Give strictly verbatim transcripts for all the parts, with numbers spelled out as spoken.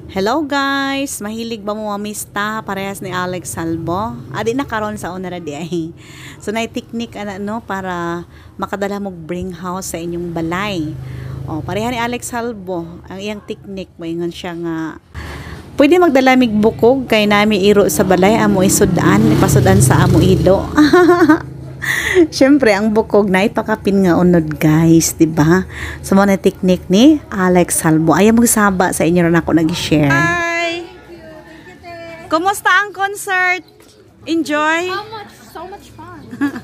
Hello guys! Mahilig ba mo mamista parehas ni Alex Salvo? Adi na karon sa una di ay. So na technique ana no para makadala mo bring house sa inyong balay. Oh, pareha ni Alex Salvo ang iyang technique moingon siya nga pwede magdala mig bukog kay nami iro sa balay amo isudan ipasudan sa amo ilo. Siyempre, ang bukog na ipakapin nga unod guys, diba? So, mga technique ni Alex Salvo. Ayaw magsaba sa inyo rin ako nag-share. Hi! Kumusta ang concert? Enjoy? How much? So much fun.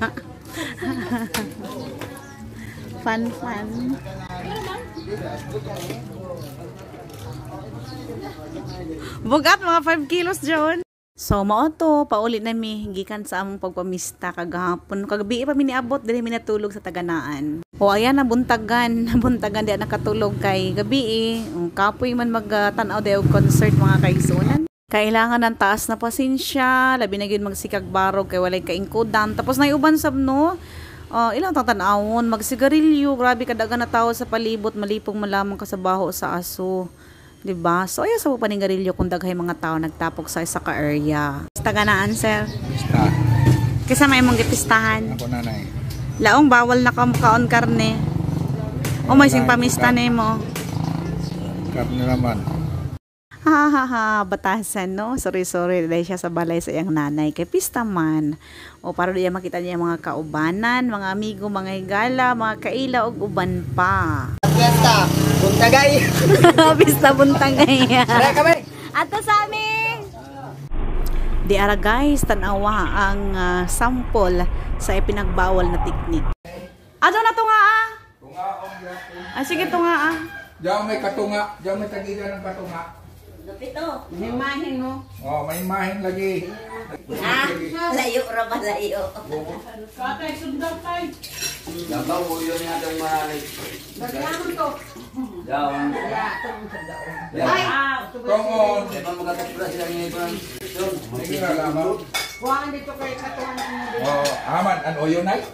Fun, fun. Bugat, mga five kilos, John. So, mao to, paulit na mi, gikan sa among pagpamista kagahapon. Kagabi pa mi niabot, dili mi natulog sa taganaan. O, ayan, nabuntagan, nabuntagan, di nakatulog kay gabi eh. Kapoy man magtanaw uh, og concert mga kaigsunan. Kailangan ng taas na pasensya, labi na gyud magsikag barog kay walay kaingkudan. Tapos na uban sab no, uh, ilang tatanawon, magsigarilyo, grabe kadagan na tao sa palibot, malipong malamang ka sa baho sa aso. Diba? So, ayaw sa po paningarilyo kung daghay mga tao nagtapok sa isa ka area. Taganaan, sir? Pista. Kisa may mong gipistahan? Ako nanay. Laong bawal na kaon karne. O may sing pamista na mo. Karne naman. Ha ha ha, batasan no? Sorry sorry, dahil siya sa balay sa iyang nanay. Kay pista man. O para diya makita niya mga kaubanan, mga amigo, mga higala, mga kaila ug uban pa. Pista, buntagay. Pista buntagay. Tara kami. Ato sa amin. Di ara guys, tanawa ang uh, sample sa ipinagbawal na teknik. Ato na to nga ah. Tunga ang gyapon. Ah, sige to nga ah. Diyan may katunga, diyan may tagigan ng katunga. Dapito, himahin mo. Oh, may imahin lagi. Ah, layo ra ba layo? Katay, sundan tayo. Dapat mo yun yung atong mahalik. Bagyan to. Dawan. Ay! Tungod. Di ba magkatapos sila ngayon ito? Yun. Sige na lamang. Kuhaan dito kay katuan mo. Oh, aman, an oyo nay?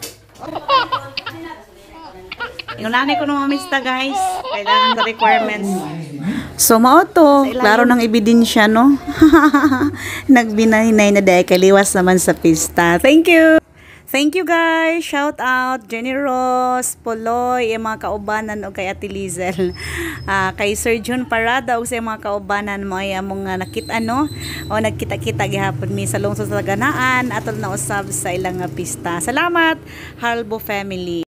Yung nanay ko nung mamista guys. Kailangan sa requirements. So, mao to. Klaro ng ebidensya, no? Nagbinahinay na dahil kaliwas naman sa pista. Thank you! Thank you guys! Shout out! Jenny Ross, Poloy, yung mga kaubanan o kay Ate Lizel. Uh, kay Sir John Parada o sa mga kaubanan mo ay among uh, nakita, no? O nagkita-kita gihapon mi sa lungsod sa Taganaan at na usab sa ilang uh, pista. Salamat, Halbo family!